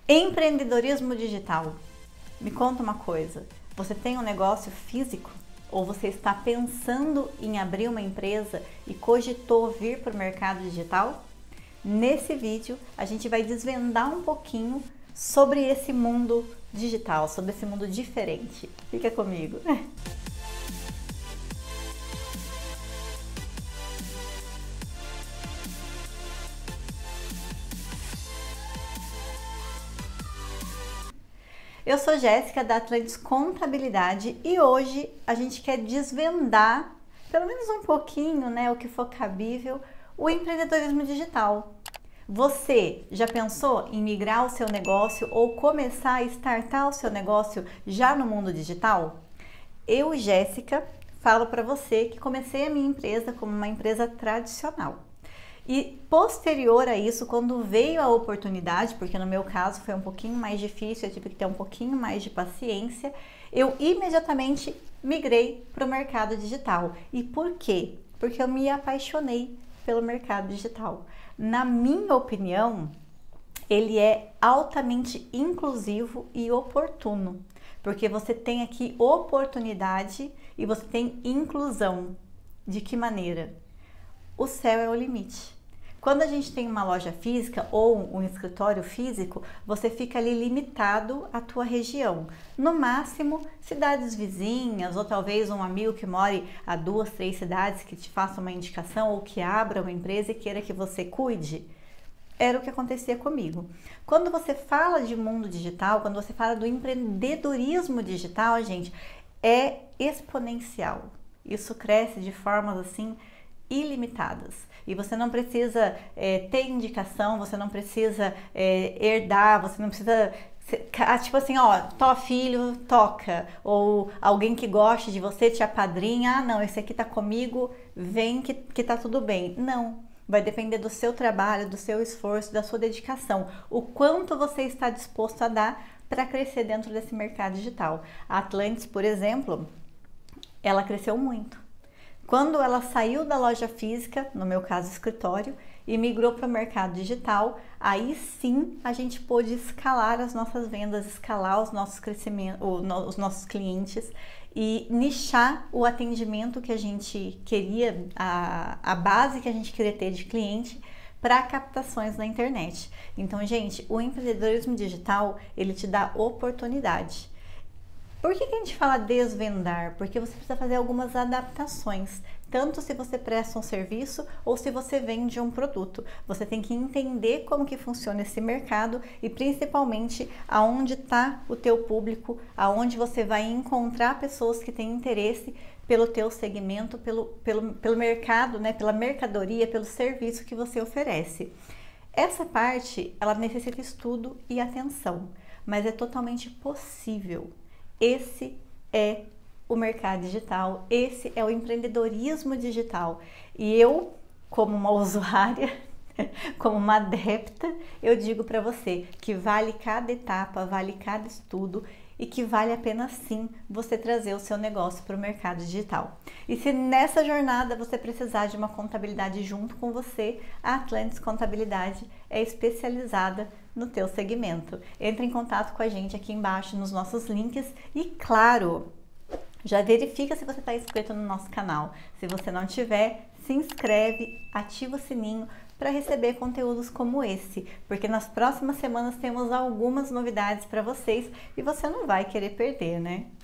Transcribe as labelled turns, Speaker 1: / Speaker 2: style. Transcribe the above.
Speaker 1: Empreendedorismo digital. Me conta uma coisa, você tem um negócio físico? Ou você está pensando em abrir uma empresa e cogitou vir para o mercado digital? Nesse vídeo a gente vai desvendar um pouquinho sobre esse mundo digital, sobre esse mundo diferente. Fica comigo! Eu sou Jéssica da Atlantis Contabilidade e hoje a gente quer desvendar, pelo menos um pouquinho, né, o que for cabível, o empreendedorismo digital. Você já pensou em migrar o seu negócio ou começar a startar o seu negócio já no mundo digital? Eu, Jéssica, falo para você que comecei a minha empresa como uma empresa tradicional. E posterior a isso, quando veio a oportunidade, porque no meu caso foi um pouquinho mais difícil, eu tive que ter um pouquinho mais de paciência, eu imediatamente migrei para o mercado digital. E por quê? Porque eu me apaixonei pelo mercado digital. Na minha opinião, ele é altamente inclusivo e oportuno, porque você tem aqui oportunidade e você tem inclusão. De que maneira? O céu é o limite. Quando a gente tem uma loja física ou um escritório físico, você fica ali limitado à tua região. No máximo, cidades vizinhas ou talvez um amigo que more a 2, 3 cidades que te faça uma indicação ou que abra uma empresa e queira que você cuide. Era o que acontecia comigo. Quando você fala de mundo digital, quando você fala do empreendedorismo digital, gente, é exponencial. Isso cresce de formas assim ilimitadas e você não precisa ter indicação, você não precisa herdar, você não precisa tipo assim, ó, filho, toca, ou alguém que goste de você te apadrinha, não, esse aqui tá comigo, vem que tá tudo bem. Não, vai depender do seu trabalho, do seu esforço, da sua dedicação, o quanto você está disposto a dar para crescer dentro desse mercado digital. A Atlantis, por exemplo, ela cresceu muito. Quando ela saiu da loja física, no meu caso escritório, e migrou para o mercado digital, aí sim a gente pôde escalar as nossas vendas, escalar os nossos crescimentos, os nossos clientes e nichar o atendimento que a gente queria, a base que a gente queria ter de cliente para captações na internet. Então, gente, o empreendedorismo digital, ele te dá oportunidade. Por que a gente fala desvendar? Porque você precisa fazer algumas adaptações, tanto se você presta um serviço ou se você vende um produto. Você tem que entender como que funciona esse mercado e principalmente aonde está o teu público, aonde você vai encontrar pessoas que têm interesse pelo teu segmento, pelo mercado, né? Pela mercadoria, pelo serviço que você oferece. Essa parte, ela necessita estudo e atenção, mas é totalmente possível. Esse é o mercado digital, esse é o empreendedorismo digital. E eu, como uma usuária, como uma adepta, eu digo para você que vale cada etapa, vale cada estudo e que vale a pena sim você trazer o seu negócio para o mercado digital. E se nessa jornada você precisar de uma contabilidade junto com você, a Atlantis Contabilidade é especializada no teu segmento. Entre em contato com a gente aqui embaixo nos nossos links e, claro, já verifica se você está inscrito no nosso canal. Se você não tiver, se inscreve, ativa o sininho para receber conteúdos como esse, porque nas próximas semanas temos algumas novidades para vocês e você não vai querer perder, né?